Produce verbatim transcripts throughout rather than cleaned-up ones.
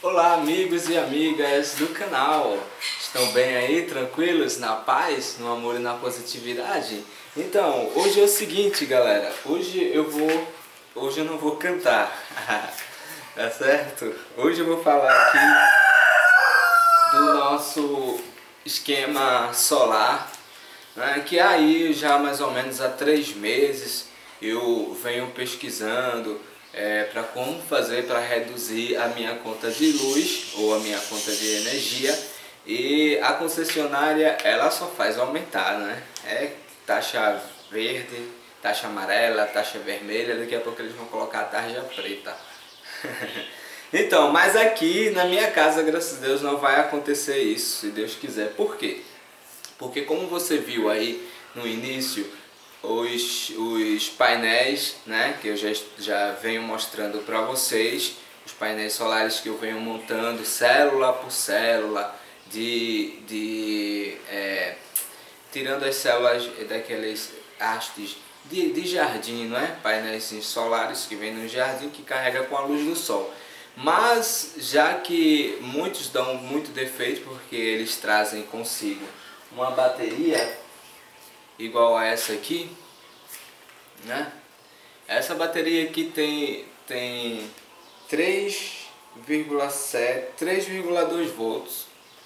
Olá amigos e amigas do canal, estão bem aí, tranquilos, na paz, no amor e na positividade? Então, hoje é o seguinte galera, hoje eu vou, hoje eu não vou cantar, tá certo? Hoje eu vou falar aqui do nosso esquema solar, né, que aí já mais ou menos há três meses eu venho pesquisando É, para como fazer para reduzir a minha conta de luz ou a minha conta de energia, e a concessionária ela só faz aumentar, né? É taxa verde, taxa amarela, taxa vermelha, daqui a pouco eles vão colocar a tarja preta. Então, mas aqui na minha casa, graças a Deus, não vai acontecer isso, se Deus quiser. Por quê? Porque como você viu aí no início, Os, os painéis, né, que eu já, já venho mostrando para vocês, os painéis solares que eu venho montando célula por célula, de, de, é, tirando as células daqueles hastes de, de jardim, não é? Painéis solares que vêm no jardim que carrega com a luz do sol. Mas já que muitos dão muito defeito porque eles trazem consigo uma bateria igual a essa aqui, né? Essa bateria aqui tem, tem três vírgula sete, três vírgula dois volts.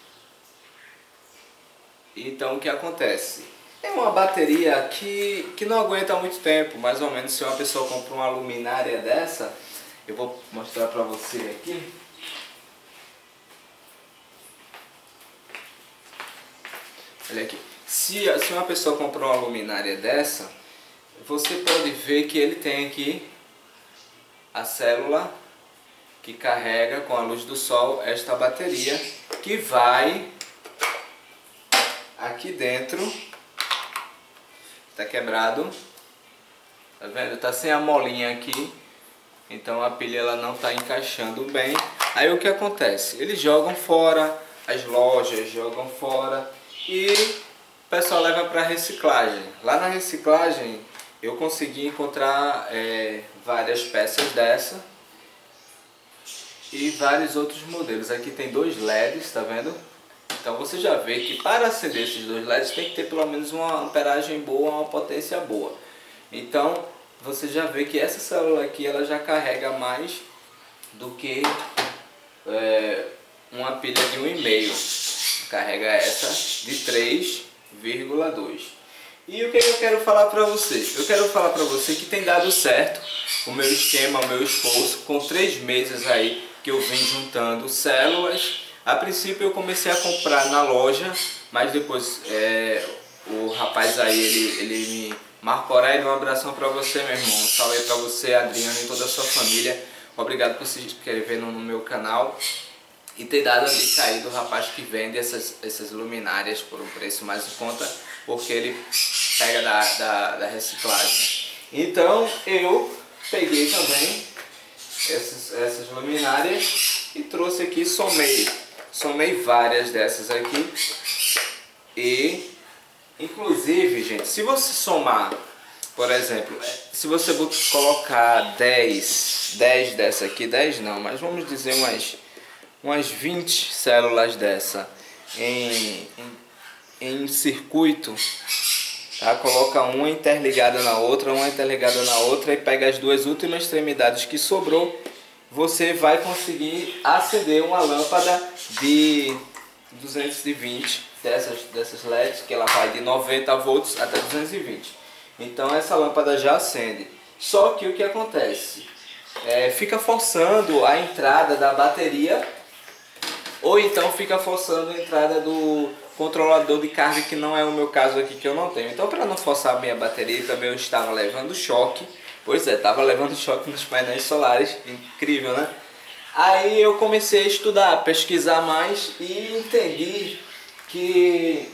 Então o que acontece? É uma bateria que, que não aguenta muito tempo, mais ou menos. Se uma pessoa compra uma luminária dessa, eu vou mostrar para você aqui. Olha aqui. Se, se uma pessoa comprou uma luminária dessa, você pode ver que ele tem aqui a célula que carrega com a luz do sol esta bateria, que vai aqui dentro. Está quebrado, tá vendo? Tá sem a molinha aqui, então a pilha ela não está encaixando bem. Aí o que acontece? Eles jogam fora, as lojas jogam fora e o pessoal leva para reciclagem. Lá na reciclagem eu consegui encontrar é, várias peças dessa e vários outros modelos. Aqui tem dois L E Ds, tá vendo? Então você já vê que para acender esses dois L E Ds tem que ter pelo menos uma amperagem boa, uma potência boa. Então você já vê que essa célula aqui ela já carrega mais do que é, uma pilha de um e meio. Carrega essa de três vírgula dois. E o que eu quero falar para você? Eu quero falar para você que tem dado certo o meu esquema, o meu esforço, com três meses aí que eu vim juntando células. A princípio eu comecei a comprar na loja, mas depois é, o rapaz aí, ele, ele me... Marco Aurélio, um abração para você, meu irmão. Um salve aí para você, Adriano e toda a sua família. Obrigado por se inscrever no, no meu canal e ter dado a dica aí do rapaz que vende essas, essas luminárias por um preço mais em conta, porque ele pega da, da, da reciclagem. Então eu peguei também essas, essas luminárias e trouxe aqui, somei, somei várias dessas aqui. E inclusive, gente, se você somar, por exemplo, se você colocar dez, dez dessa aqui, dez não, mas vamos dizer umas umas vinte células dessa em, em, em circuito, tá? Coloca uma interligada na outra, uma interligada na outra e pega as duas últimas extremidades que sobrou, você vai conseguir acender uma lâmpada de duzentos e vinte dessas, dessas L E Ds, que ela vai de noventa volts até duzentos e vinte. Então essa lâmpada já acende. Só que o que acontece? É, fica forçando a entrada da bateria, ou então fica forçando a entrada do controlador de carga, que não é o meu caso aqui, que eu não tenho. Então, para não forçar a minha bateria, também eu estava levando choque. Pois é, estava levando choque nos painéis solares. Incrível, né? Aí eu comecei a estudar, a pesquisar mais e entendi que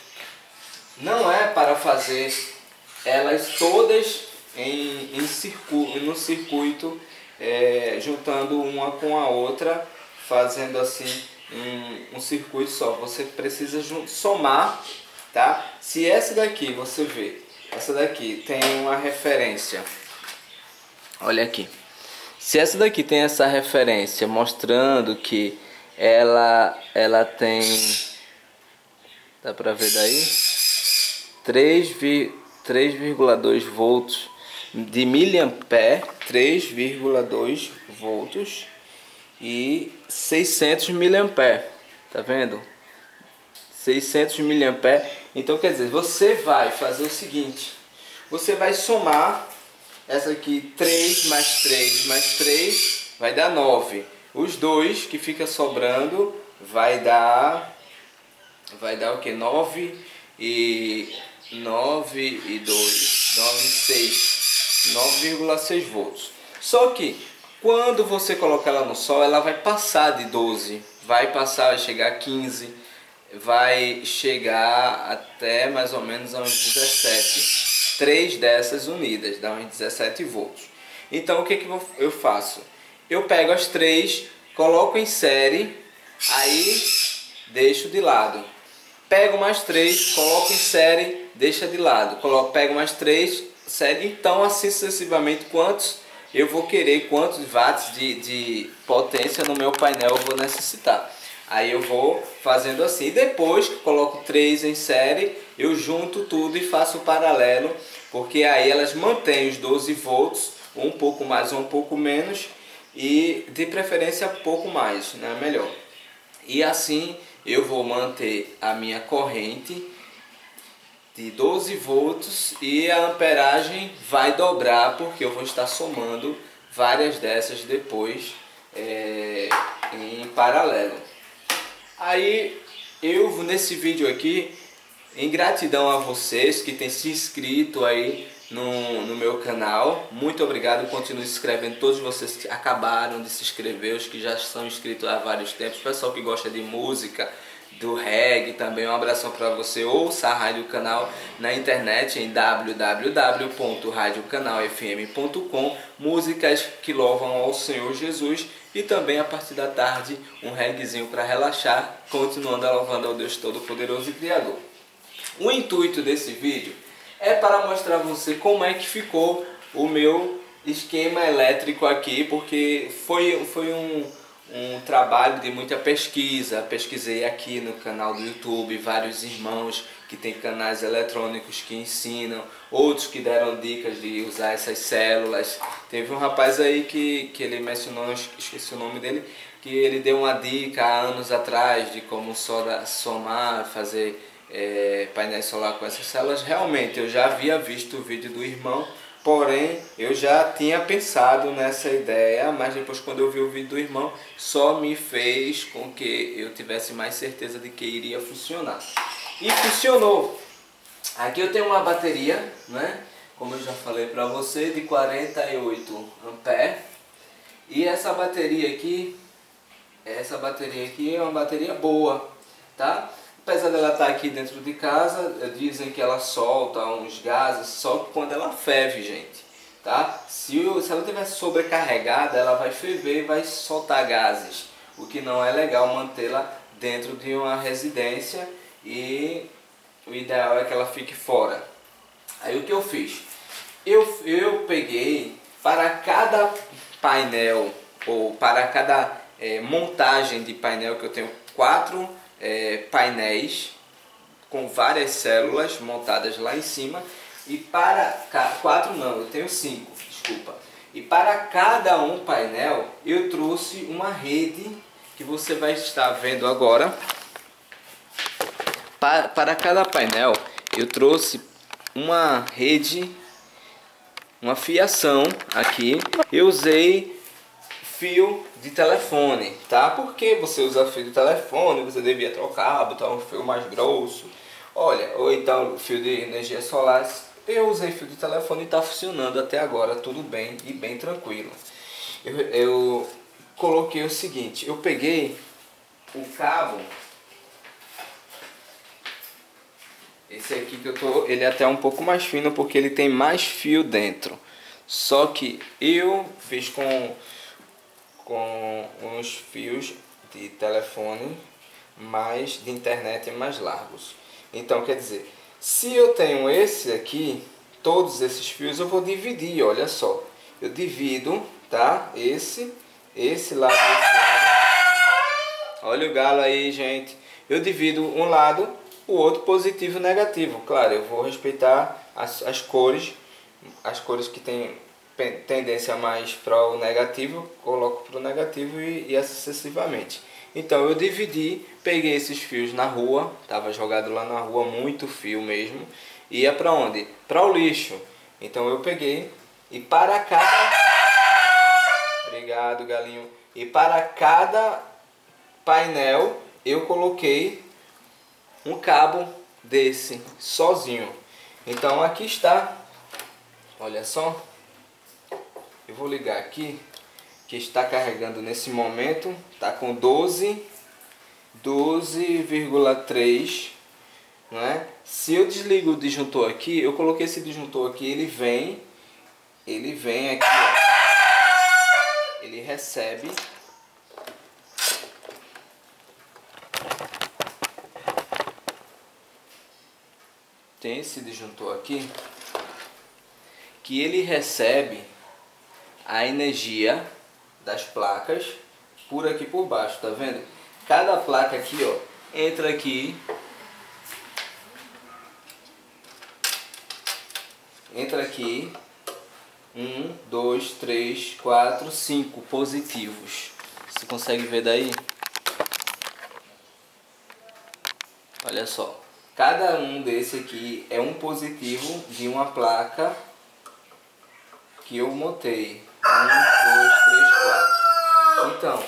não é para fazer elas todas em, em circuito, no circuito, é, juntando uma com a outra, fazendo assim um, um circuito só. Você precisa somar, tá? Se essa daqui, você vê, essa daqui tem uma referência, olha aqui, Se essa daqui tem essa referência mostrando que ela, ela tem, dá pra ver daí? três vírgula dois volts de miliampere, três vírgula dois volts e seiscentos miliampere, tá vendo? seiscentos miliampere. Então quer dizer, você vai fazer o seguinte, você vai somar essa aqui, três mais três mais três vai dar nove. Os dois que fica sobrando vai dar vai dar o que? nove e nove e dois, nove e seis, nove vírgula seis volts. Só que quando você colocar ela no sol, ela vai passar de doze, vai passar, vai chegar a quinze, vai chegar até mais ou menos a uns dezessete. Três dessas unidas dá uns dezessete volts. Então o que, que eu faço? Eu pego as três, coloco em série, aí deixo de lado. Pego mais três, coloco em série, deixa de lado. Coloco, pego mais três, série. Então assim sucessivamente, quantos eu vou querer, quantos watts de, de potência no meu painel eu vou necessitar. Aí eu vou fazendo assim. Depois que coloco três em série, eu junto tudo e faço o paralelo, porque aí elas mantêm os doze volts, um pouco mais ou um pouco menos, e de preferência pouco mais, né? Melhor. E assim eu vou manter a minha corrente de doze volts e a amperagem vai dobrar, porque eu vou estar somando várias dessas depois é, em paralelo. Aí eu, nesse vídeo aqui, em gratidão a vocês que têm se inscrito aí no, no meu canal, muito obrigado, continue se inscrevendo, todos vocês que acabaram de se inscrever, os que já são inscritos há vários tempos, pessoal que gosta de música, do reggae também, um abração para você. Ouça a Rádio Canal na internet em w w w ponto rádio canal f m ponto com, músicas que louvam ao Senhor Jesus, e também a partir da tarde um reggaezinho para relaxar, continuando louvando ao Deus Todo-Poderoso e Criador. O intuito desse vídeo é para mostrar a você como é que ficou o meu esquema elétrico aqui, porque foi, foi um, um trabalho de muita pesquisa. Pesquisei aqui no canal do YouTube, vários irmãos que têm canais eletrônicos que ensinam, outros que deram dicas de usar essas células. Teve um rapaz aí que, que ele mencionou, esqueci o nome dele, que ele deu uma dica há anos atrás de como soda, somar, fazer é, painéis solar com essas células. Realmente eu já havia visto o vídeo do irmão, porém eu já tinha pensado nessa ideia, mas depois quando eu vi o vídeo do irmão só me fez com que eu tivesse mais certeza de que iria funcionar. E funcionou. Aqui eu tenho uma bateria, né? Como eu já falei para você, de quarenta e oito amperes. E essa bateria aqui, essa bateria aqui é uma bateria boa, tá? Apesar dela estar aqui dentro de casa, dizem que ela solta uns gases só quando ela ferve, gente, tá? Se, o, se ela estiver sobrecarregada, ela vai ferver e vai soltar gases, o que não é legal mantê-la dentro de uma residência, e o ideal é que ela fique fora. Aí o que eu fiz? Eu, eu peguei para cada painel, ou para cada é, montagem de painel, que eu tenho quatro É, painéis com várias células montadas lá em cima, e para quatro não, eu tenho cinco, desculpa. E para cada um painel eu trouxe uma rede que você vai estar vendo agora. Para, para cada painel eu trouxe uma rede, uma fiação aqui. Eu usei fio de telefone, tá? Porque você usa fio de telefone, você devia trocar, botar um fio mais grosso, olha, ou então fio de energia solar. Eu usei fio de telefone e está funcionando até agora, tudo bem e bem tranquilo. Eu, eu coloquei o seguinte, eu peguei o cabo, esse aqui que eu tô, ele é até um pouco mais fino porque ele tem mais fio dentro, só que eu fiz com com uns fios de telefone mais de internet mais largos. Então quer dizer, se eu tenho esse aqui, todos esses fios eu vou dividir, olha só. Eu divido tá? Esse, esse lado, esse lado. Olha o galo aí, gente. Eu divido um lado, o outro positivo e negativo. Claro, eu vou respeitar as, as cores, as cores que tem tendência mais para o negativo, eu coloco para o negativo e, e assim sucessivamente. Então eu dividi, peguei esses fios na rua, estava jogado lá na rua, muito fio mesmo. Ia para onde? Para o lixo. Então eu peguei e para cada... Obrigado, galinho. E para cada painel eu coloquei um cabo desse, sozinho. Então aqui está. Olha só. Eu vou ligar aqui, que está carregando nesse momento. Está com doze, doze vírgula três. Não é? Se eu desligo o disjuntor aqui, eu coloquei esse disjuntor aqui, ele vem, ele vem aqui, ó, ele recebe, tem esse disjuntor aqui, que ele recebe a energia das placas por aqui por baixo, tá vendo? Cada placa aqui, ó, entra aqui, entra aqui, um, dois, três, quatro, cinco positivos. Você consegue ver daí? Olha só, cada um desse aqui é um positivo de uma placa que eu montei. Um, dois, três, quatro. Então,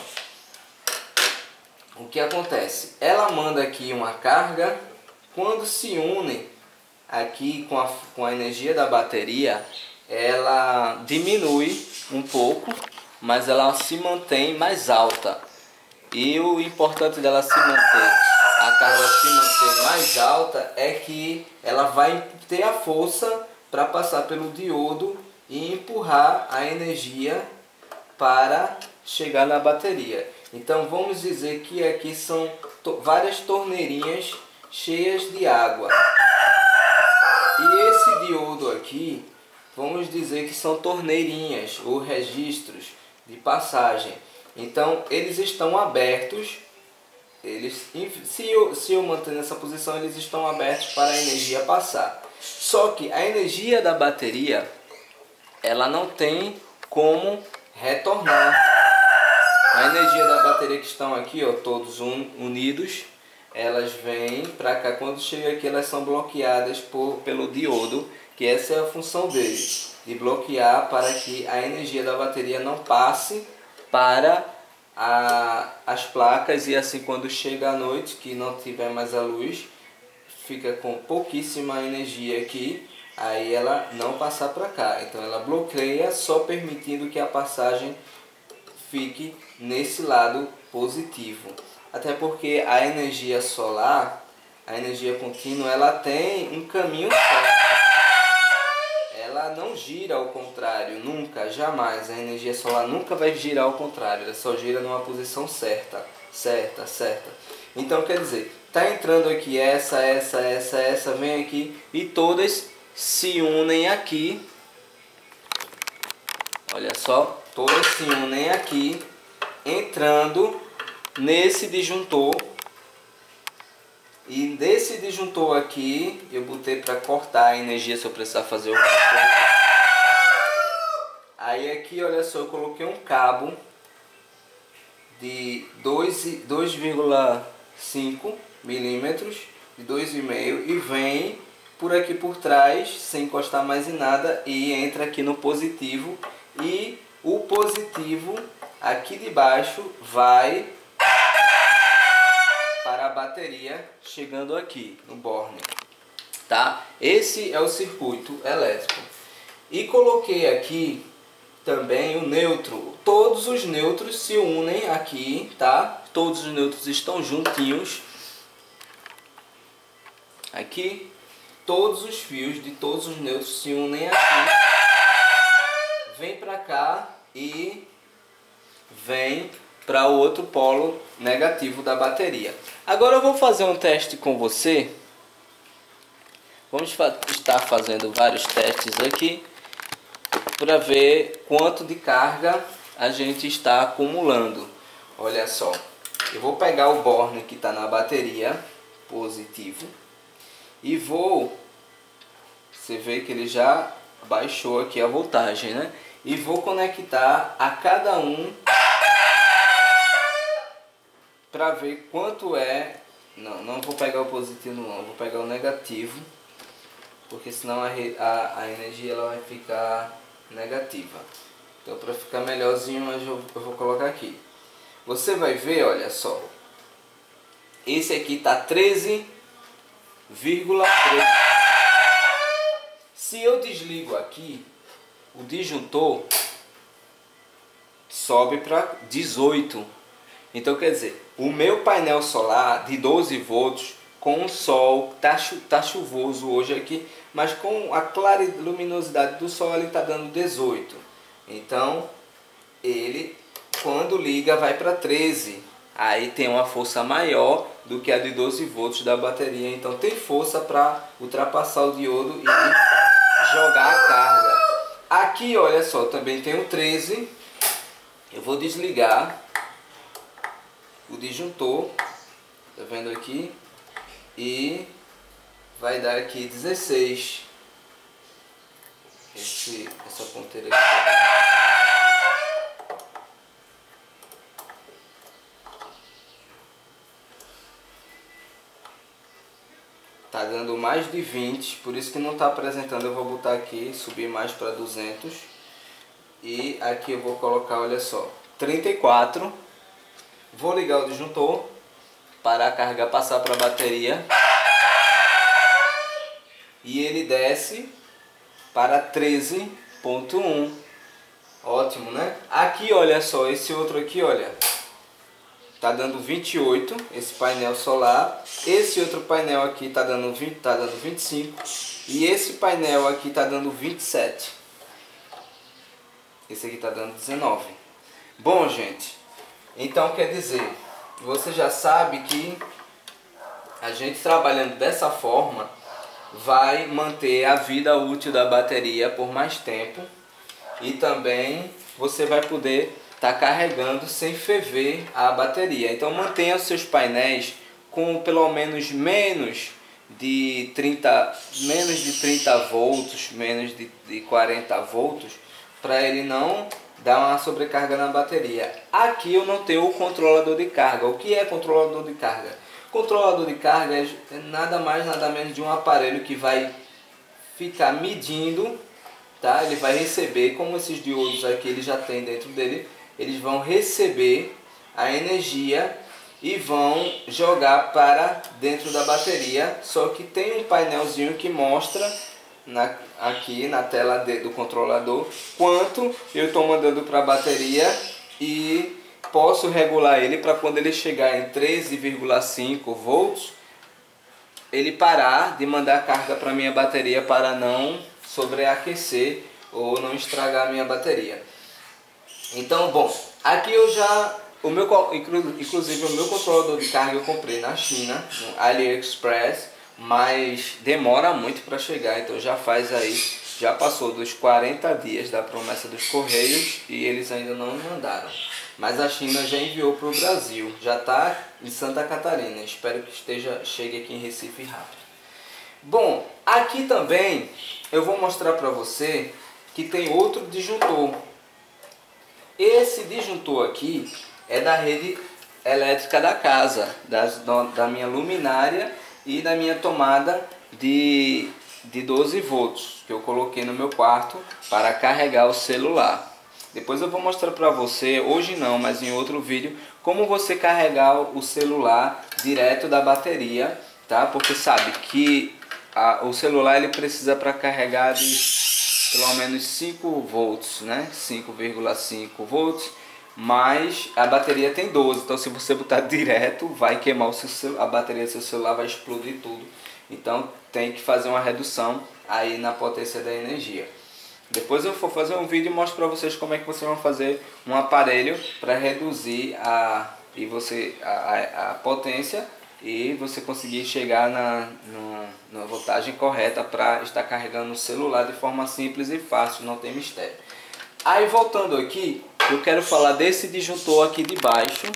o que acontece? Ela manda aqui uma carga, quando se une aqui com a, com a energia da bateria, ela diminui um pouco, mas ela se mantém mais alta. E o importante dela se manter, a carga se manter mais alta, é que ela vai ter a força para passar pelo diodo e empurrar a energia para chegar na bateria. Então vamos dizer que aqui são to- várias torneirinhas cheias de água. E esse diodo aqui, vamos dizer que são torneirinhas ou registros de passagem. Então eles estão abertos, eles, se, eu, se eu manter nessa posição, eles estão abertos para a energia passar. Só que a energia da bateria, ela não tem como retornar. A energia da bateria que estão aqui, ó, todos un, unidos, elas vêm para cá. Quando chega aqui, elas são bloqueadas por, pelo diodo, que essa é a função dele, de bloquear para que a energia da bateria não passe para a, as placas, e assim quando chega a noite, que não tiver mais a luz, fica com pouquíssima energia aqui, aí ela não passar para cá. Então ela bloqueia, só permitindo que a passagem fique nesse lado positivo. Até porque a energia solar, a energia contínua, ela tem um caminho certo. Ela não gira ao contrário, nunca, jamais. A energia solar nunca vai girar ao contrário, ela só gira numa posição certa, certa, certa. Então quer dizer, tá entrando aqui essa, essa, essa, essa, vem aqui e todas se unem aqui. Olha só, todas se unem aqui, entrando nesse disjuntor. E desse disjuntor aqui, eu botei para cortar a energia se eu precisar fazer alguma coisa. Aí aqui, olha só, eu coloquei um cabo de dois vírgula cinco milímetros, de dois vírgula cinco, e vem por aqui por trás, sem encostar mais em nada, e entra aqui no positivo. E o positivo aqui de baixo vai para a bateria, chegando aqui no borne, tá? Esse é o circuito elétrico. E coloquei aqui também o neutro. Todos os neutros se unem aqui, tá? Todos os neutros estão juntinhos aqui. Todos os fios de todos os neutros se unem aqui. Vem para cá e vem para o outro polo negativo da bateria. Agora eu vou fazer um teste com você. Vamos fa- estar fazendo vários testes aqui. para ver quanto de carga a gente está acumulando. Olha só, eu vou pegar o borne que está na bateria positivo e vou, você vê que ele já baixou aqui a voltagem, né? E vou conectar a cada um para ver quanto é. Não, não vou pegar o positivo não, vou pegar o negativo, porque senão a, a, a energia ela vai ficar negativa. Então, para ficar melhorzinho, eu, eu vou colocar aqui. Você vai ver, olha só, esse aqui está treze vírgula três. Se eu desligo aqui, o disjuntor sobe para dezoito. Então, quer dizer, o meu painel solar de doze volts, com o sol, tá, chu tá chuvoso hoje aqui, mas com a clara luminosidade do sol ele está dando dezoito. Então, ele, quando liga, vai para treze. Aí tem uma força maior do que a de doze volts da bateria. Então, tem força para ultrapassar o diodo e jogar a carga. Aqui, olha só, também tem o treze. Eu vou desligar o disjuntor, tá vendo aqui? E vai dar aqui dezesseis. Esse, essa ponteira aqui. Tá dando mais de vinte, por isso que não está apresentando. Eu vou botar aqui, subir mais para duzentos. E aqui eu vou colocar, olha só, trinta e quatro. Vou ligar o disjuntor para a carga passar para a bateria. E ele desce para treze ponto um. Ótimo, né? Aqui, olha só, esse outro aqui, olha, tá dando vinte e oito, esse painel solar. Esse outro painel aqui tá dando vinte, tá dando vinte e cinco. E esse painel aqui tá dando vinte e sete. Esse aqui tá dando dezenove. Bom, gente, então quer dizer, você já sabe que a gente trabalhando dessa forma vai manter a vida útil da bateria por mais tempo. E também você vai poder estar carregando sem ferver a bateria. Então mantenha os seus painéis com pelo menos menos de trinta, menos de trinta volts, menos de, de quarenta volts, para ele não dar uma sobrecarga na bateria. Aqui eu não tenho o controlador de carga. O que é controlador de carga? Controlador de carga é nada mais nada menos de um aparelho que vai ficar medindo, tá? Ele vai receber, como esses diodos aqui ele já tem dentro dele, eles vão receber a energia e vão jogar para dentro da bateria. Só que tem um painelzinho que mostra na, aqui na tela de, do controlador quanto eu estou mandando para a bateria, e posso regular ele para quando ele chegar em treze vírgula cinco volts ele parar de mandar carga para minha bateria, para não sobreaquecer ou não estragar a minha bateria. Então, bom, aqui eu já, o meu, inclusive o meu controlador de carga eu comprei na China, no AliExpress, mas demora muito para chegar. Então já faz aí, já passou dos quarenta dias da promessa dos Correios e eles ainda não mandaram. Mas a China já enviou para o Brasil, já está em Santa Catarina. Espero que esteja, chegue aqui em Recife rápido. Bom, aqui também eu vou mostrar para você que tem outro disjuntor. Esse disjuntor aqui é da rede elétrica da casa, das, da minha luminária e da minha tomada de, de doze volts, que eu coloquei no meu quarto para carregar o celular. Depois eu vou mostrar para você, hoje não, mas em outro vídeo, como você carregar o celular direto da bateria, tá? Porque sabe que a, o celular ele precisa para carregar de pelo menos cinco volts, né? cinco vírgula cinco volts, mas a bateria tem doze, então se você botar direto vai queimar o seu, a bateria do seu celular, vai explodir tudo. Então tem que fazer uma redução aí na potência da energia. Depois eu vou fazer um vídeo e mostro para vocês como é que vocês vão fazer um aparelho para reduzir a, e você, a, a, a potência e você conseguir chegar na, na, na voltagem correta para estar carregando o celular de forma simples e fácil, não tem mistério. Aí voltando aqui, eu quero falar desse disjuntor aqui de baixo,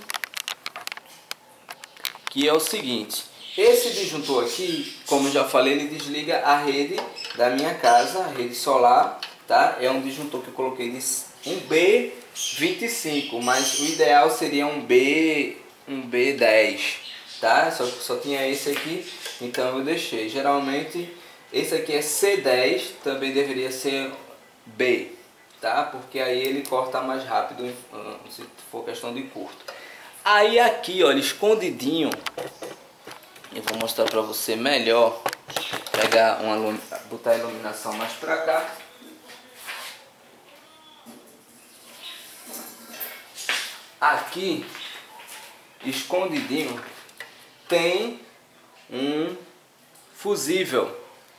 que é o seguinte: esse disjuntor aqui, como eu já falei, ele desliga a rede da minha casa, a rede solar, tá? É um disjuntor que eu coloquei de um B vinte e cinco, mas o ideal seria um B, um B dez, tá? Só que só tinha esse aqui, então eu deixei. Geralmente esse aqui é C dez, também deveria ser B, tá? Porque aí ele corta mais rápido se for questão de curto. Aí aqui, olha, escondidinho, eu vou mostrar para você melhor. Pegar uma, botar a iluminação mais para cá. Aqui, escondidinho, tem um fusível.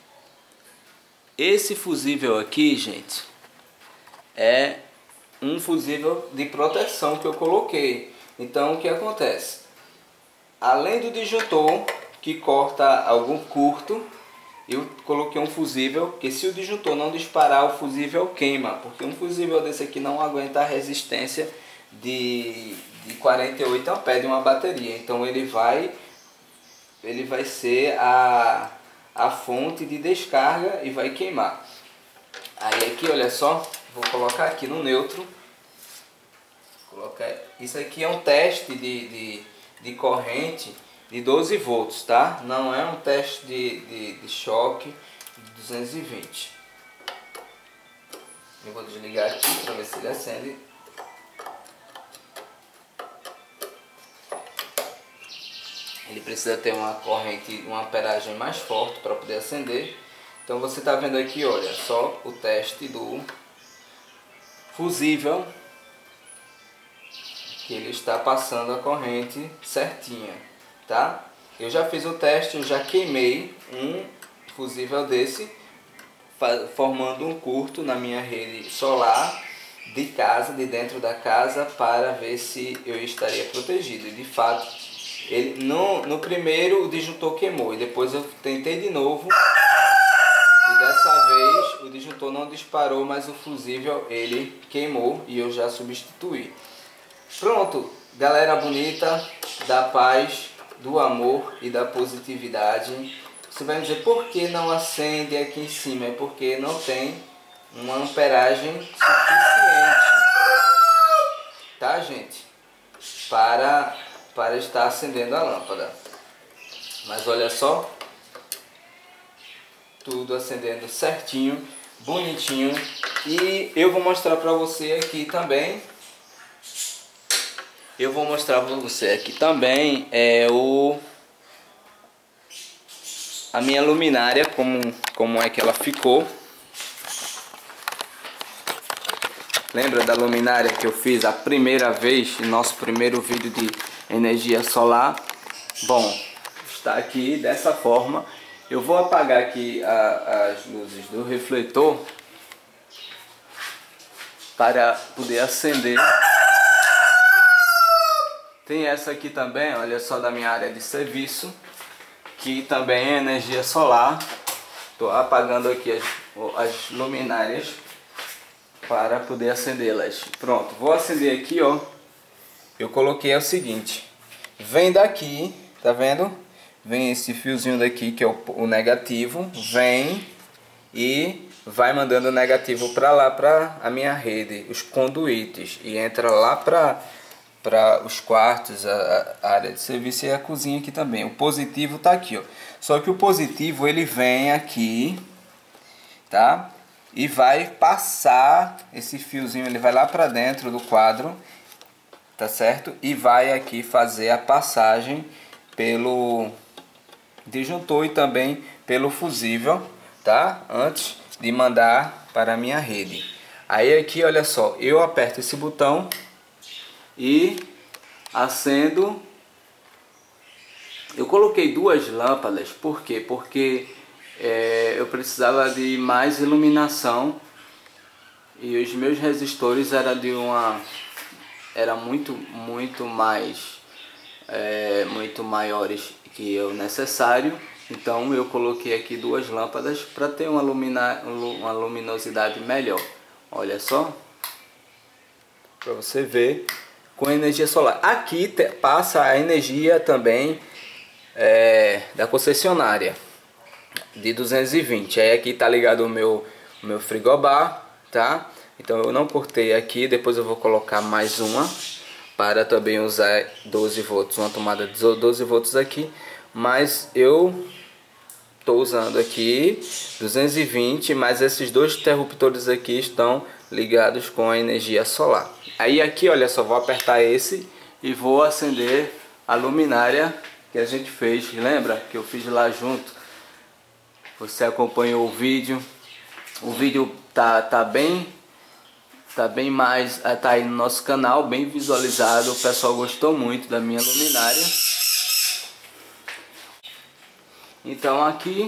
Esse fusível aqui, gente, é um fusível de proteção que eu coloquei. Então o que acontece? Além do disjuntor que corta algum curto, eu coloquei um fusível que, se o disjuntor não disparar, o fusível queima, porque um fusível desse aqui não aguenta a resistência de, de quarenta e oito amperes de uma bateria. Então ele vai ele vai ser a, a fonte de descarga e vai queimar. Aí aqui, olha só, vou colocar aqui no neutro. Colocar, isso aqui é um teste de, de, de corrente de doze volts, tá? Não é um teste de, de, de choque de duzentos e vinte. Eu vou desligar aqui para ver se ele acende. Ele precisa ter uma corrente, uma amperagem mais forte para poder acender. Então você está vendo aqui, olha só, o teste do fusível, que ele está passando a corrente certinha, tá? Eu já fiz o teste, eu já queimei um fusível desse, formando um curto na minha rede solar de casa, de dentro da casa, para ver se eu estaria protegido. E de fato, ele, no, no primeiro o disjuntor queimou, e depois eu tentei de novo, e dessa vez o disjuntor não disparou, mas o fusível ele queimou e eu já substituí. Pronto, galera bonita, da paz, do amor e da positividade. Você vai me dizer, por que não acende aqui em cima? É porque não tem uma amperagem suficiente, tá, gente? Para, para estar acendendo a lâmpada. Mas olha só, tudo acendendo certinho, bonitinho. E eu vou mostrar para você aqui também. Eu vou mostrar para você aqui também é o a minha luminária, como como é que ela ficou. Lembra da luminária que eu fiz a primeira vez, em nosso primeiro vídeo de energia solar? Bom, está aqui dessa forma. Eu vou apagar aqui a, as luzes do refletor para poder acender. Tem essa aqui também, olha só, da minha área de serviço, que também é energia solar. Estou apagando aqui as, as luminárias para poder acendê-las. Pronto, vou acender aqui, ó. Eu coloquei o seguinte, vem daqui, tá vendo? Vem esse fiozinho daqui que é o, o negativo, vem e vai mandando o negativo para lá, para a minha rede, os conduítes, e entra lá para para os quartos, a, a área de serviço e a cozinha aqui também. O positivo tá aqui, ó. Só que o positivo ele vem aqui, tá? E vai passar esse fiozinho, ele vai lá para dentro do quadro, tá certo? E vai aqui fazer a passagem pelo disjuntor e também pelo fusível, tá? Antes de mandar para a minha rede. Aí aqui, olha só, eu aperto esse botão e acendo. Eu coloquei duas lâmpadas, por quê? Porque é, eu precisava de mais iluminação e os meus resistores era de uma era muito muito mais é, muito maiores que o necessário. Então eu coloquei aqui duas lâmpadas para ter uma, lumina, uma luminosidade melhor. Olha só, para você ver, com energia solar. Aqui te, passa a energia também é, da concessionária de duzentos e vinte. Aí aqui tá ligado o meu, o meu frigobar, tá? Então eu não cortei aqui, depois eu vou colocar mais uma para também usar doze volts, uma tomada de doze volts aqui, mas eu estou usando aqui duzentos e vinte, mas esses dois interruptores aqui estão ligados com a energia solar. Aí aqui, olha só, vou apertar esse e vou acender a luminária que a gente fez. Lembra que eu fiz lá junto? Você acompanhou o vídeo. O vídeo tá, tá bem tá bem mais, tá aí no nosso canal, bem visualizado. O pessoal gostou muito da minha luminária. Então aqui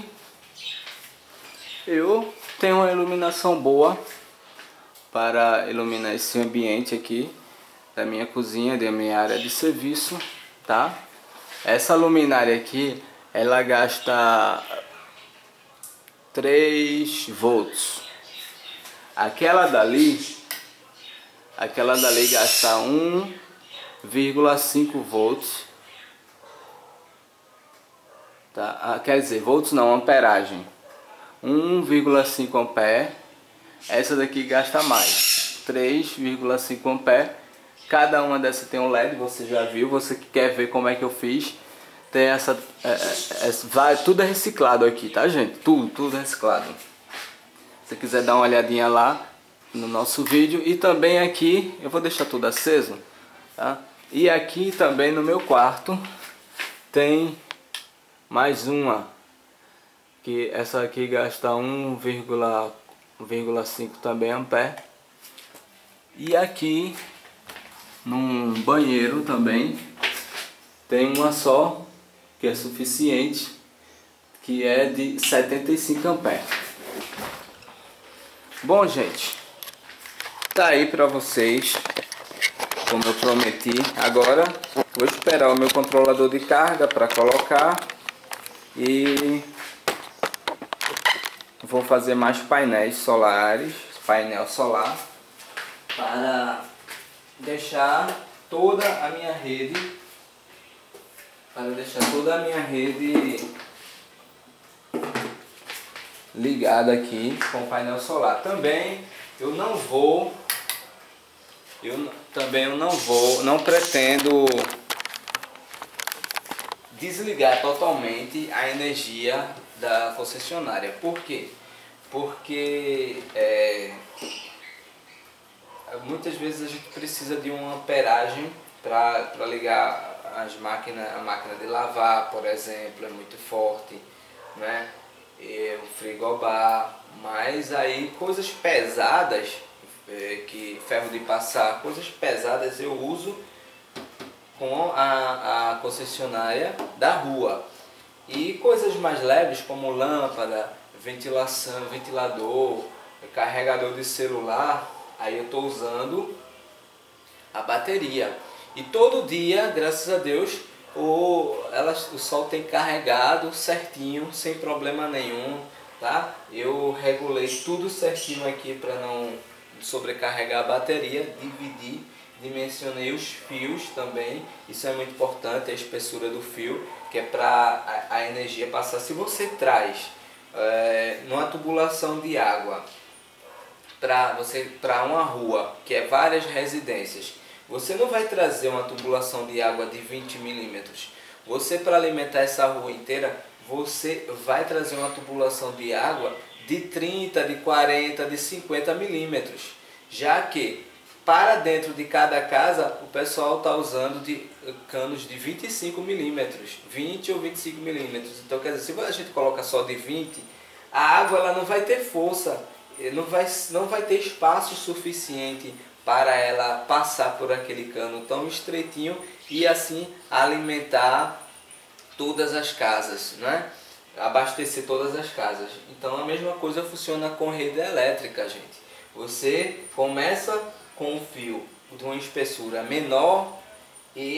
eu tenho uma iluminação boa para iluminar esse ambiente aqui da minha cozinha, da minha área de serviço, tá? Essa luminária aqui, ela gasta três volts. Aquela dali, aquela dali gasta um vírgula cinco volts. Tá? Ah, quer dizer, volts não, amperagem. um vírgula cinco ampere. Essa daqui gasta mais, três vírgula cinco ampere. Cada uma dessas tem um L E D, você já viu. Você que quer ver como é que eu fiz, tem essa, é, é, vai, tudo é reciclado aqui, tá gente? Tudo, tudo é reciclado. Se você quiser dar uma olhadinha lá no nosso vídeo. E também aqui, eu vou deixar tudo aceso, tá? E aqui também no meu quarto tem mais uma, que essa aqui gasta um vírgula cinco também ampere. E aqui num banheiro também tem uma só que é suficiente, que é de setenta e cinco ampere. Bom, gente, tá aí para vocês, como eu prometi. Agora vou esperar o meu controlador de carga para colocar e vou fazer mais painéis solares, painel solar, para deixar toda a minha rede, para deixar toda a minha rede ligada aqui com o painel solar. Também eu não vou, eu também eu não vou, não pretendo desligar totalmente a energia da concessionária. Por quê? Porque é, muitas vezes a gente precisa de uma amperagem para ligar as máquinas, a máquina de lavar, por exemplo, é muito forte, né? E o frigobar, mas aí coisas pesadas, é, que ferro de passar, coisas pesadas eu uso com a, a concessionária da rua. E coisas mais leves como lâmpada, ventilação, ventilador, carregador de celular, aí eu estou usando a bateria. E todo dia, graças a Deus, o, elas, o sol tem carregado certinho, sem problema nenhum, tá? Eu regulei tudo certinho aqui para não sobrecarregar a bateria, dividi, dimensionei os fios também. Isso é muito importante, a espessura do fio, que é para a, a energia passar. Se você traz é, numa tubulação de água para você para uma rua que é várias residências, você não vai trazer uma tubulação de água de vinte milímetros. Você, para alimentar essa rua inteira, você vai trazer uma tubulação de água de trinta, de quarenta, de cinquenta milímetros. Já que para dentro de cada casa o pessoal está usando de canos de vinte e cinco milímetros, vinte ou vinte e cinco milímetros. Então, quer dizer, se a gente coloca só de vinte, a água ela não vai ter força, não vai, não vai ter espaço suficiente para ela passar por aquele cano tão estreitinho e assim alimentar todas as casas, né? Abastecer todas as casas. Então a mesma coisa funciona com rede elétrica, gente. Você começa com um fio de uma espessura menor e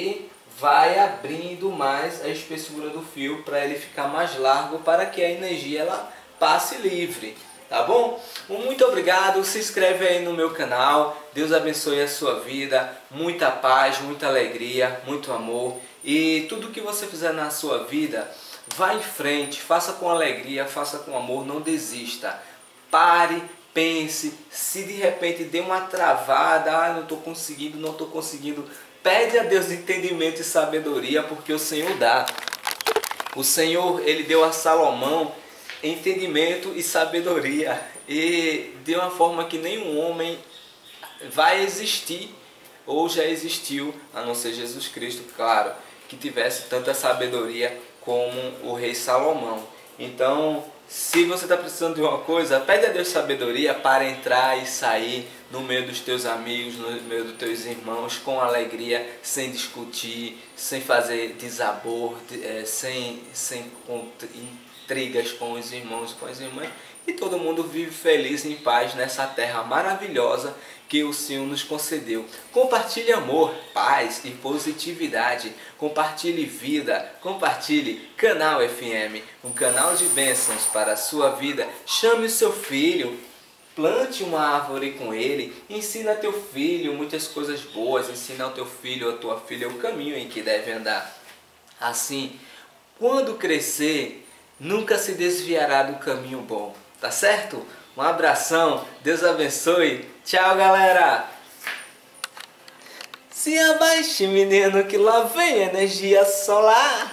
vai abrindo mais a espessura do fio para ele ficar mais largo, para que a energia ela passe livre, tá bom? Muito obrigado, se inscreve aí no meu canal, Deus abençoe a sua vida, muita paz, muita alegria, muito amor, e tudo que você fizer na sua vida, vá em frente, faça com alegria, faça com amor, não desista, pare, pense, se de repente deu uma travada, ah, não estou conseguindo, não estou conseguindo, pede a Deus entendimento e sabedoria, porque o Senhor dá. O Senhor, ele deu a Salomão entendimento e sabedoria, e de uma forma que nenhum homem vai existir, ou já existiu, a não ser Jesus Cristo, claro, que tivesse tanta sabedoria como o rei Salomão. Então, se você está precisando de uma coisa, pede a Deus sabedoria para entrar e sair no meio dos teus amigos, no meio dos teus irmãos, com alegria, sem discutir, sem fazer desabor, é, sem, sem intrigas com os irmãos e com as irmãs. E todo mundo vive feliz e em paz nessa terra maravilhosa que o Senhor nos concedeu. Compartilhe amor, paz e positividade. Compartilhe vida, compartilhe Canal F M, um canal de bênçãos para a sua vida. Chame o seu filho, plante uma árvore com ele, ensina teu filho muitas coisas boas, ensina ao teu filho ou a tua filha o caminho em que deve andar. Assim, quando crescer, nunca se desviará do caminho bom. Tá certo? Um abração, Deus abençoe. Tchau, galera! Se abaixe, menino, que lá vem energia solar.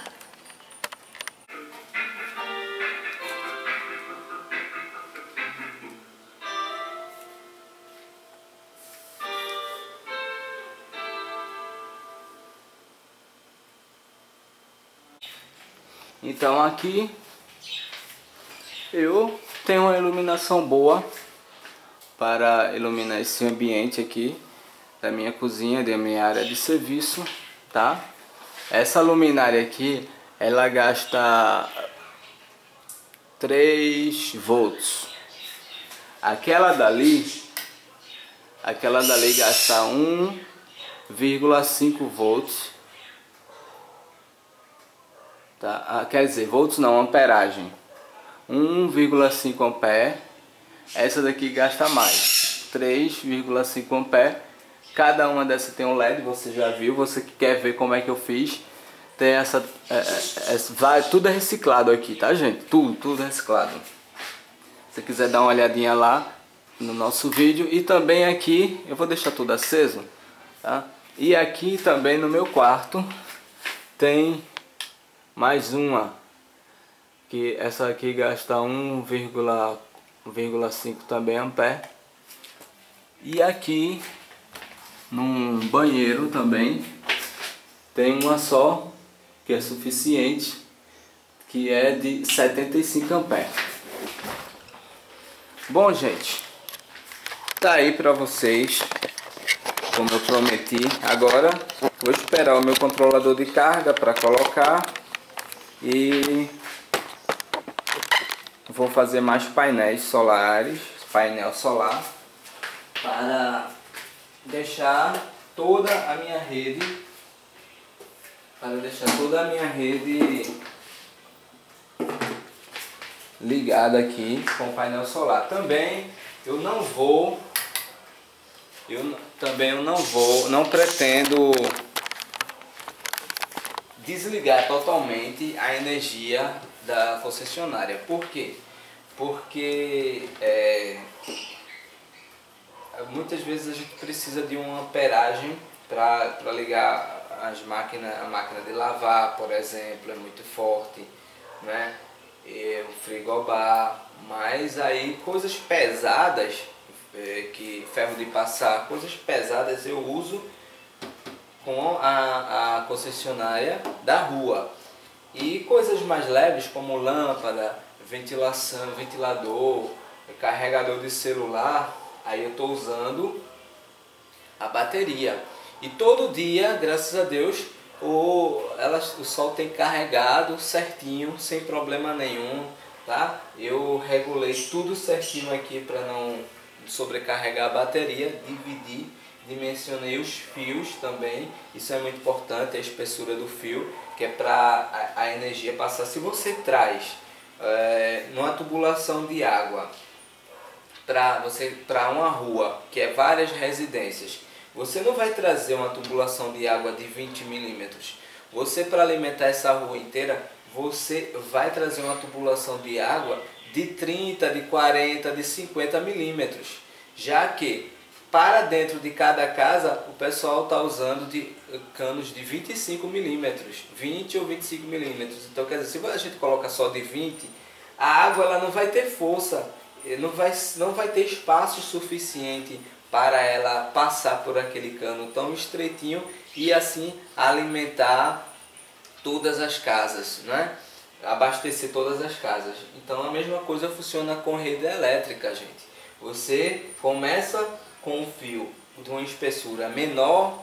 Então aqui eu tenho uma iluminação boa para iluminar esse ambiente aqui da minha cozinha, da minha área de serviço, tá? Essa luminária aqui, ela gasta três volts. Aquela dali, aquela dali gasta um vírgula cinco volts. Tá? Ah, quer dizer, volts não, amperagem. um vírgula cinco ampere. Essa daqui gasta mais, três vírgula cinco ampere. Cada uma dessas tem um L E D, você já viu. Você que quer ver como é que eu fiz, tem essa, é, é, vai, tudo é reciclado aqui, tá, gente? Tudo, tudo é reciclado. Se você quiser dar uma olhadinha lá no nosso vídeo. E também aqui, eu vou deixar tudo aceso, tá? E aqui também no meu quarto tem mais uma, que essa aqui gasta um vírgula cinco também ampere. E aqui num banheiro também tem uma só, que é suficiente, que é de setenta e cinco amperes. Bom, gente, tá aí pra vocês, como eu prometi. Agora vou esperar o meu controlador de carga para colocar e vou fazer mais painéis solares, painel solar, para deixar toda a minha rede, para deixar toda a minha rede ligada aqui com o painel solar. Também eu não vou, eu também eu não vou, não pretendo desligar totalmente a energia da concessionária. Por quê? Porque é, muitas vezes a gente precisa de uma amperagem para ligar as máquinas, a máquina de lavar, por exemplo, é muito forte, né? E o frigobar, mas aí coisas pesadas, é, que ferro de passar, coisas pesadas eu uso com a, a concessionária da rua. E coisas mais leves como lâmpada, ventilação, ventilador, carregador de celular, aí eu estou usando a bateria. E todo dia, graças a Deus, o, elas, o sol tem carregado certinho, sem problema nenhum, tá? Eu regulei tudo certinho aqui para não sobrecarregar a bateria, dividir, dimensionei os fios também. Isso é muito importante, a espessura do fio, que é para a, a energia passar. Se você traz é, numa tubulação de água para você para uma rua, que é várias residências, você não vai trazer uma tubulação de água de vinte milímetros. Você, para alimentar essa rua inteira, você vai trazer uma tubulação de água de trinta, de quarenta, de cinquenta milímetros. Já que para dentro de cada casa o pessoal está usando de canos de vinte e cinco milímetros, vinte ou vinte e cinco milímetros. Então, quer dizer, se a gente coloca só de vinte, a água ela não vai ter força, não vai, não vai ter espaço suficiente para ela passar por aquele cano tão estreitinho e assim alimentar todas as casas, né? Abastecer todas as casas. Então a mesma coisa funciona com rede elétrica, gente. Você começa com um fio de uma espessura menor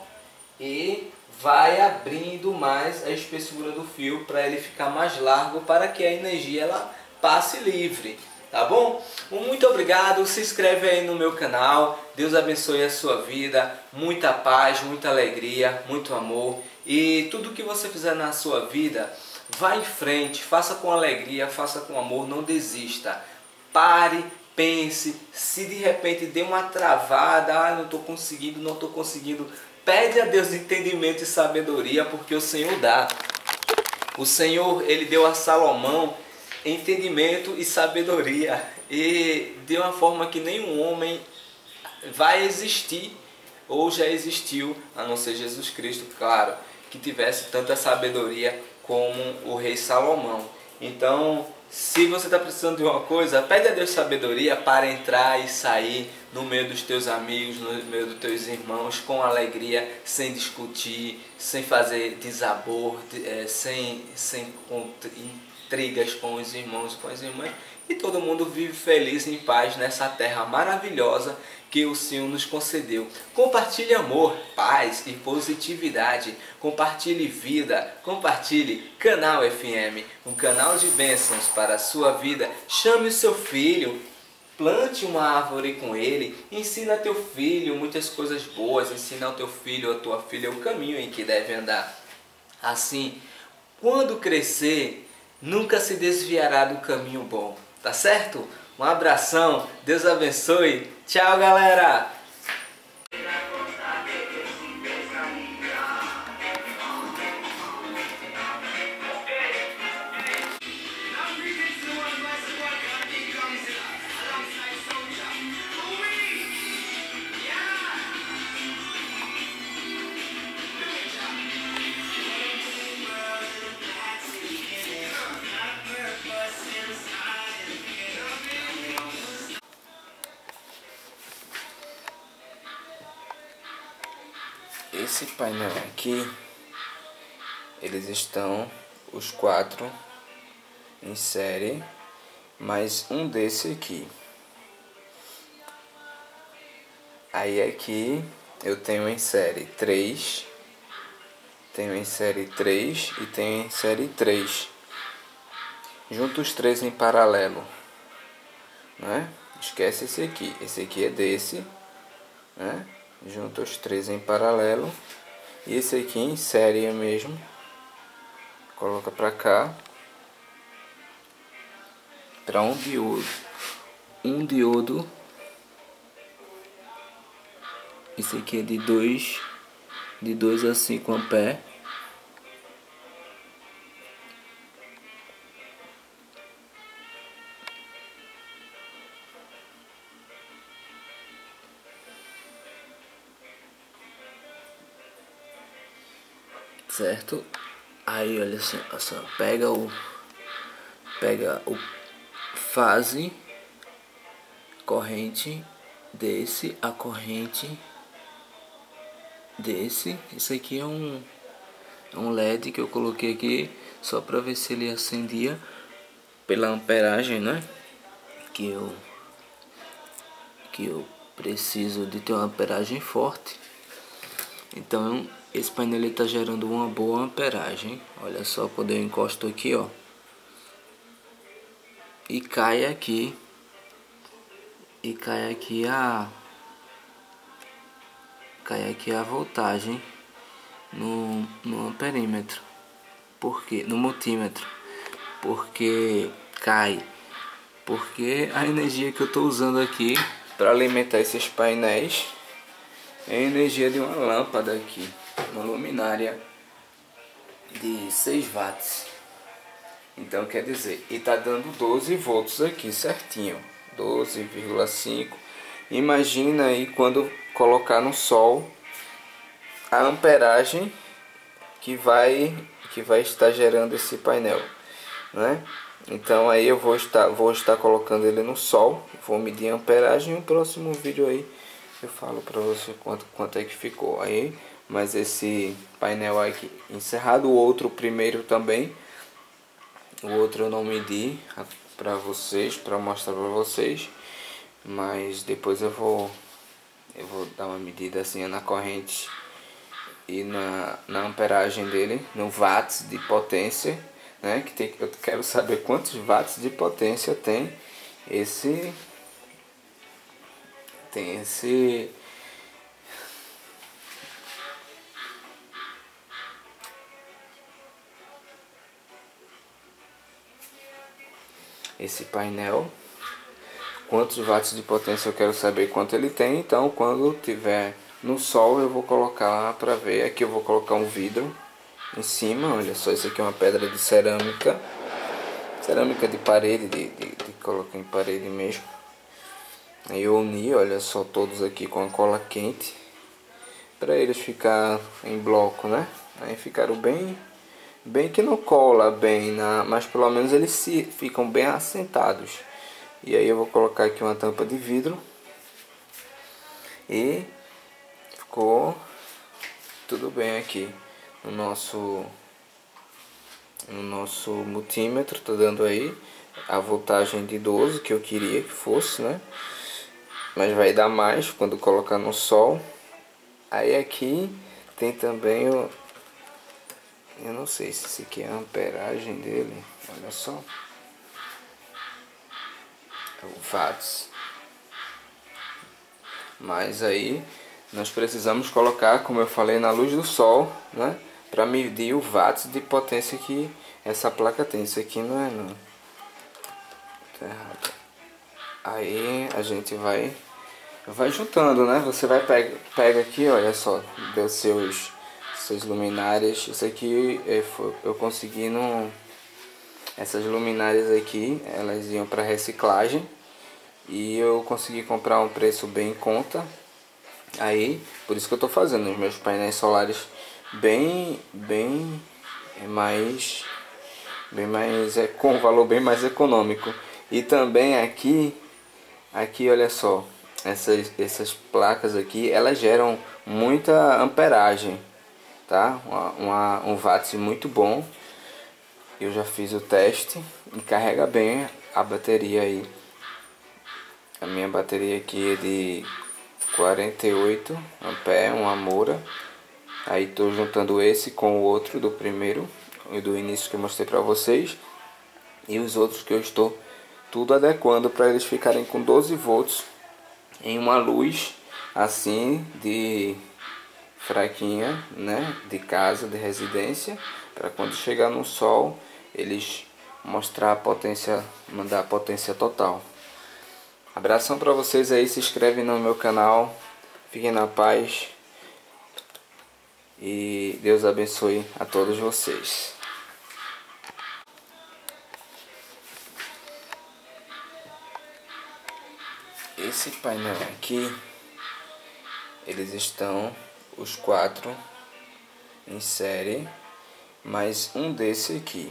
e vai abrindo mais a espessura do fio para ele ficar mais largo, para que a energia ela passe livre. Tá bom? Muito obrigado, se inscreve aí no meu canal, Deus abençoe a sua vida, muita paz, muita alegria, muito amor, e tudo que você fizer na sua vida, vá em frente, faça com alegria, faça com amor, não desista, pare, pense, se de repente dê uma travada, ah, não estou conseguindo, não estou conseguindo, pede a Deus entendimento e sabedoria, porque o Senhor dá. O Senhor, Ele deu a Salomão entendimento e sabedoria, e de uma forma que nenhum homem vai existir ou já existiu, a não ser Jesus Cristo, claro, que tivesse tanta sabedoria como o rei Salomão. Então, se você está precisando de uma coisa, pede a Deus sabedoria para entrar e sair no meio dos teus amigos, no meio dos teus irmãos, com alegria, sem discutir, sem fazer desabor, é, sem, sem intrigas com os irmãos e com as irmãs, e todo mundo vive feliz em paz nessa terra maravilhosa que o Senhor nos concedeu. Compartilhe amor, paz e positividade, compartilhe vida, compartilhe Canal F M, um canal de bênçãos para a sua vida. Chame o seu filho, plante uma árvore com ele, ensina teu filho muitas coisas boas, ensina ao teu filho ou a tua filha o caminho em que deve andar. Assim, quando crescer, nunca se desviará do caminho bom, tá certo? Um abração, Deus abençoe, tchau galera! Esse painel aqui, eles estão os quatro em série, mais um desse aqui. Aí aqui eu tenho em série três, tenho em série três e tenho em série três. Junto os três em paralelo, né? Esquece esse aqui, esse aqui é desse, né? Junto os três em paralelo, e esse aqui em série mesmo, coloca pra cá, para um diodo, um diodo, esse aqui é de dois, de dois a cinco amperes, certo? Aí olha só, olha só, pega o pega o fase corrente desse, a corrente desse. Esse aqui é um é um L E D que eu coloquei aqui só para ver se ele acendia pela amperagem, né? Que eu que eu preciso de ter uma amperagem forte. Então esse painel está gerando uma boa amperagem. Olha só, quando eu encosto aqui, ó, e cai aqui, e cai aqui a cai aqui a voltagem no, no amperímetro, porque no multímetro, porque cai, porque a energia que eu estou usando aqui para alimentar esses painéis é a energia de uma lâmpada aqui, uma luminária de seis watts. Então quer dizer, e tá dando doze volts aqui certinho, doze vírgula cinco. Imagina aí quando colocar no sol a amperagem que vai que vai estar gerando esse painel, né? Então aí eu vou estar vou estar colocando ele no sol, vou medir a amperagem. No próximo vídeo aí eu falo para você quanto quanto é que ficou aí. Mas esse painel aqui encerrado, o outro primeiro também, o outro eu não medi para vocês, para mostrar para vocês, mas depois eu vou eu vou dar uma medida assim na corrente e na, na amperagem dele, no watts de potência, né? Que tem, eu quero saber quantos watts de potência tem esse tem esse esse painel, quantos watts de potência eu quero saber quanto ele tem. Então quando tiver no sol eu vou colocar lá para ver. Aqui eu vou colocar um vidro em cima, olha só, isso aqui é uma pedra de cerâmica, cerâmica de parede, de, de, de colocar em parede mesmo. Aí eu uni, olha só, todos aqui com a cola quente, para eles ficar em bloco, né? Aí ficaram bem, bem que não cola bem, na, mas pelo menos eles se, ficam bem assentados. E aí eu vou colocar aqui uma tampa de vidro e ficou tudo bem aqui no nosso no nosso multímetro. Tá dando aí a voltagem de doze que eu queria que fosse, né? Mas vai dar mais quando colocar no sol. Aí aqui tem também o, eu não sei se esse aqui é a amperagem dele, olha só, é o watts. Mas aí nós precisamos colocar, como eu falei, na luz do sol, né? Para medir o watts de potência que essa placa tem. Isso aqui não é não. Tá errado. Aí a gente vai vai juntando, né? Você vai pega, pega aqui, olha só, deu seus seus luminárias. Isso aqui eu, eu consegui no essas luminárias aqui, elas iam para reciclagem e eu consegui comprar um preço bem em conta. Aí, por isso que eu tô fazendo os meus painéis solares bem bem mais bem mais é com valor bem mais econômico. E também aqui aqui olha só, essas essas placas aqui, elas geram muita amperagem, tá? Uma, uma, um watts muito bom. Eu já fiz o teste e carrega bem a bateria aí. A minha bateria aqui é de quarenta e oito amperes, uma Amora. Aí estou juntando esse com o outro do primeiro e do início que eu mostrei para vocês, e os outros que eu estou tudo adequando para eles ficarem com doze volts em uma luz assim de fraquinha, né, de casa, de residência, para quando chegar no sol eles mostrar a potência, mandar a potência total. Abração para vocês aí, se inscreve no meu canal, fiquem na paz e Deus abençoe a todos vocês. Esse painel aqui, eles estão os quatro em série, mais um desse aqui.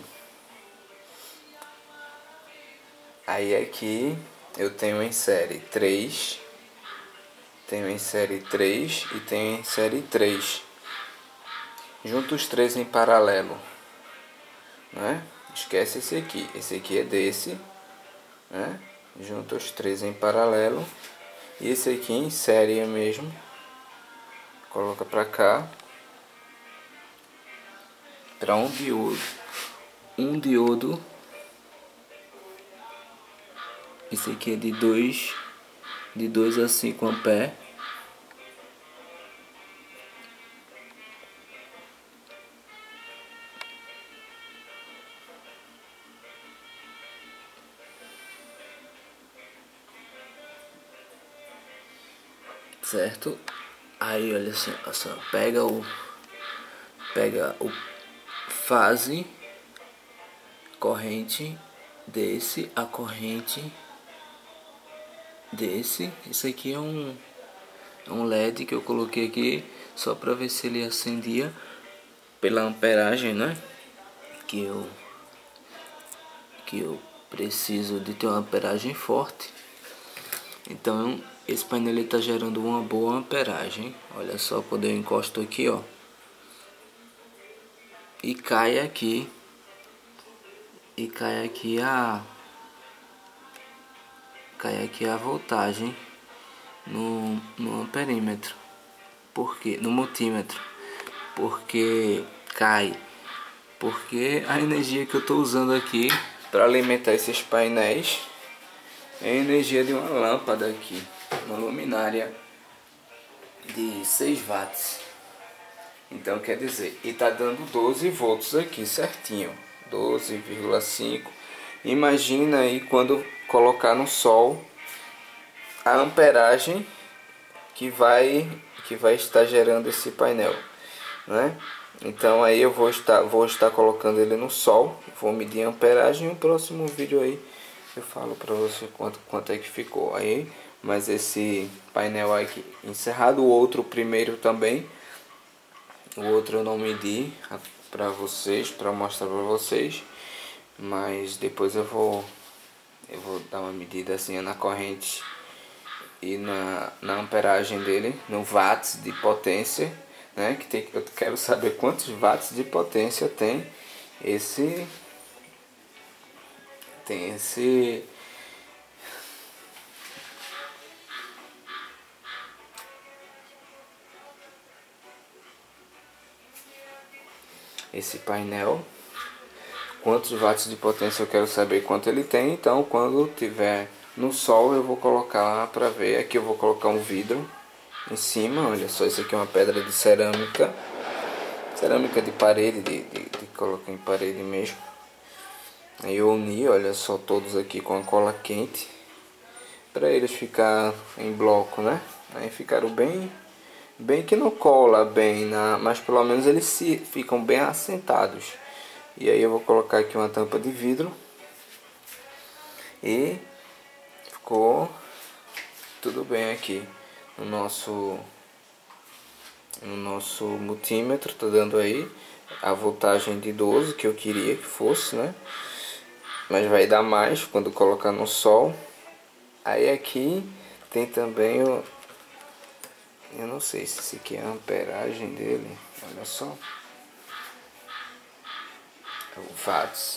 Aí aqui eu tenho em série três, tenho em série três e tenho em série três. Junto os três em paralelo, né? Esquece esse aqui, esse aqui é desse, né? Junto os três em paralelo. E esse aqui em série mesmo. Coloca pra cá. Para um diodo. Um diodo. Esse aqui é de dois de dois a cinco amperes. certo? Aí olha só, olha só, pega o pega o fase corrente desse, a corrente desse. Isso aqui é um é um L E D que eu coloquei aqui só para ver se ele acendia pela amperagem, né? Que eu que eu preciso de ter uma amperagem forte. Então esse painel está gerando uma boa amperagem. Olha só, quando eu encosto aqui, ó, e cai aqui e cai aqui a cai aqui a voltagem no, no amperímetro. Por quê? No multímetro. Porque cai porque a energia que eu estou usando aqui para alimentar esses painéis é a energia de uma lâmpada aqui, uma luminária de seis watts. Então quer dizer, e tá dando doze volts aqui certinho, doze vírgula cinco. Imagina aí quando colocar no sol a amperagem que vai que vai estar gerando esse painel, né? Então aí eu vou estar vou estar colocando ele no sol, vou medir a amperagem. No próximo vídeo aí eu falo para você quanto quanto é que ficou aí. Mas esse painel aqui encerrado, o outro primeiro também, o outro eu não medi para vocês, para mostrar para vocês, mas depois eu vou eu vou dar uma medida assim na corrente e na, na amperagem dele, no watts de potência, né? Que tem, eu quero saber quantos watts de potência tem esse tem esse esse painel, quantos watts de potência eu quero saber quanto ele tem. Então quando tiver no sol eu vou colocar lá para ver. Aqui eu vou colocar um vidro em cima, olha só, isso aqui é uma pedra de cerâmica, cerâmica de parede, de, de, de colocar em parede mesmo. Aí eu uni, olha só, todos aqui com a cola quente, para eles ficar em bloco, né? Aí ficaram bem, bem que não cola bem, na, mas pelo menos eles se, ficam bem assentados. E aí eu vou colocar aqui uma tampa de vidro e ficou tudo bem aqui no nosso no nosso multímetro. Tá dando aí a voltagem de doze que eu queria que fosse, né? Mas vai dar mais quando colocar no sol. Aí aqui tem também o, eu não sei se esse aqui é a amperagem dele, olha só, é o watts.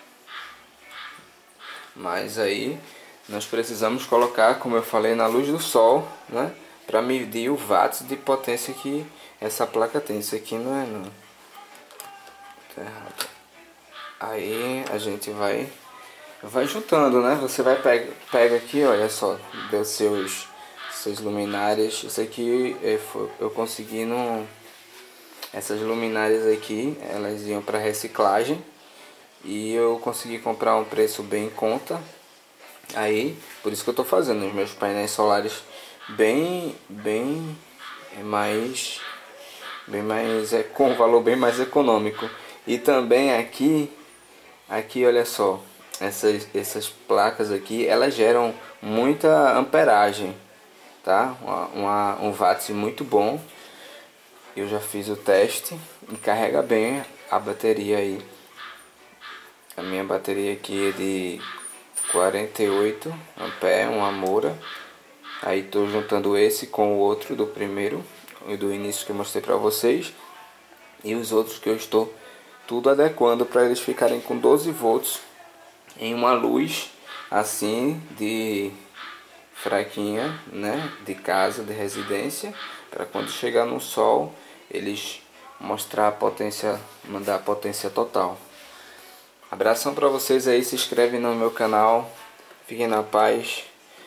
Mas aí nós precisamos colocar, como eu falei, na luz do sol, né? Para medir o watts de potência que essa placa tem. Isso aqui não é não. Tá errado. Aí a gente vai vai juntando, né? Você vai pega, pega aqui, olha só, deu seus seus luminárias. Isso aqui eu, eu consegui no essas luminárias aqui, elas iam para reciclagem e eu consegui comprar um preço bem em conta. Aí, por isso que eu tô fazendo os meus painéis solares bem bem mais bem mais é com valor bem mais econômico. E também aqui aqui olha só, essas essas placas aqui, elas geram muita amperagem, tá? Uma, uma, um watts muito bom. Eu já fiz o teste e carrega bem a bateria aí. A minha bateria aqui é de quarenta e oito amperes, uma Amora. Aí estou juntando esse com o outro do primeiro e do início que eu mostrei para vocês, e os outros que eu estou tudo adequando para eles ficarem com doze volts em uma luz assim de fraquinha, né, de casa, de residência, para quando chegar no sol eles mostrar a potência, mandar a potência total. Abração para vocês aí, se inscreve no meu canal, fiquem na paz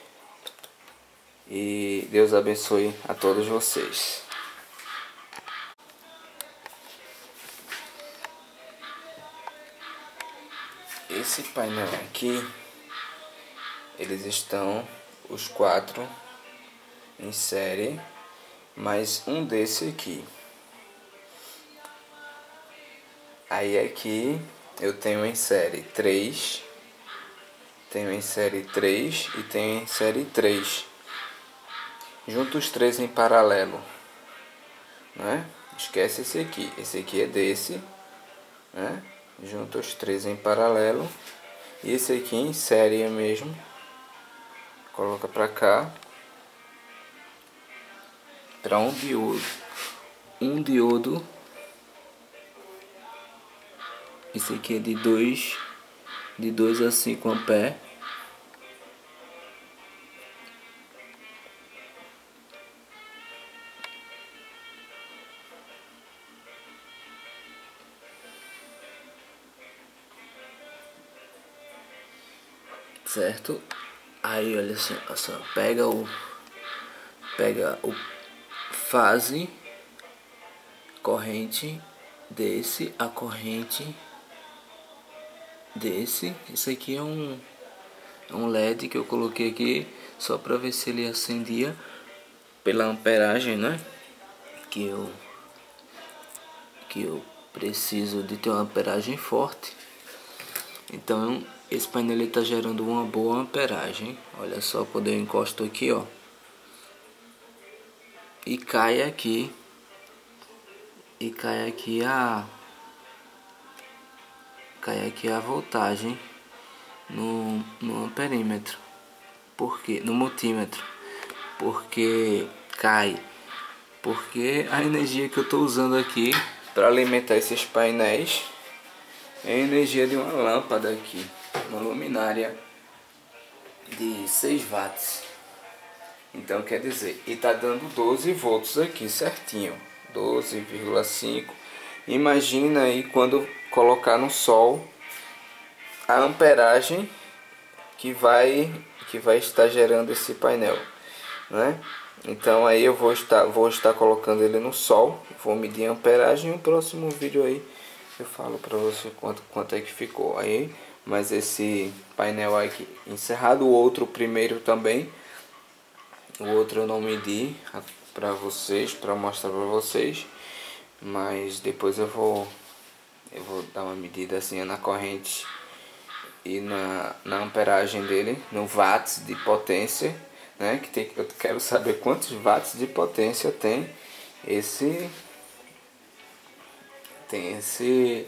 e Deus abençoe a todos vocês. Esse painel aqui, eles estão os quatro insere mais um desse aqui. Aí aqui eu tenho em série três, tenho em série três e tenho em série três. Junto os três em paralelo, né? Esquece esse aqui, esse aqui é desse, né? Junto os três em paralelo. E esse aqui em série mesmo. Coloca pra cá. Para um diodo. Um diodo. Esse aqui é de dois de dois a cinco amperes. Certo? Aí olha só, olha só, pega o pega o fase corrente desse, a corrente desse. Esse aqui é um um L E D que eu coloquei aqui só para ver se ele acendia pela amperagem, né? Que eu que eu preciso de ter uma amperagem forte. Então esse painel está gerando uma boa amperagem. Olha só, quando eu encosto aqui, ó, e cai aqui e cai aqui a cai aqui a voltagem no, no amperímetro. Por quê? No multímetro. Porque cai porque a energia que eu estou usando aqui para alimentar esses painéis é a energia de uma lâmpada aqui, uma luminária de seis watts. Então quer dizer, e tá dando doze volts aqui certinho, doze vírgula cinco. Imagina aí quando colocar no sol a amperagem que vai que vai estar gerando esse painel, né? Então aí eu vou estar vou estar colocando ele no sol, vou medir a amperagem. No próximo vídeo aí eu falo para você quanto quanto é que ficou aí. Mas esse painel aqui encerrado, o outro primeiro também, o outro eu não medi para vocês, para mostrar para vocês, mas depois eu vou eu vou dar uma medida assim na corrente e na, na amperagem dele, no watts de potência, né? Que tem, eu quero saber quantos watts de potência tem esse tem esse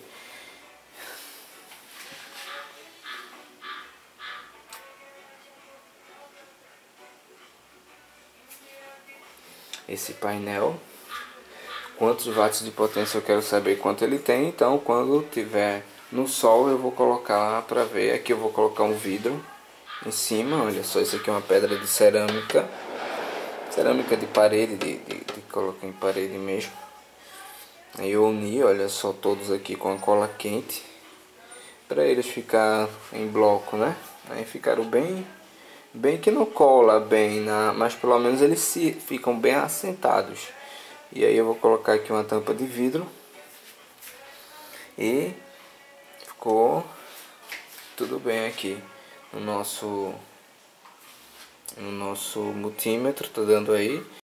esse painel, quantos watts de potência eu quero saber quanto ele tem. Então quando tiver no sol eu vou colocar lá para ver. Aqui eu vou colocar um vidro em cima. Olha só, isso aqui é uma pedra de cerâmica, cerâmica de parede, de, de, de colocar em parede mesmo. Aí eu uni, olha só, todos aqui com a cola quente para eles ficar em bloco, né? Aí ficaram bem bem que não cola bem na, mas pelo menos eles se ficam bem assentados. E aí eu vou colocar aqui uma tampa de vidro e ficou tudo bem aqui no nosso no nosso multímetro, tá dando aí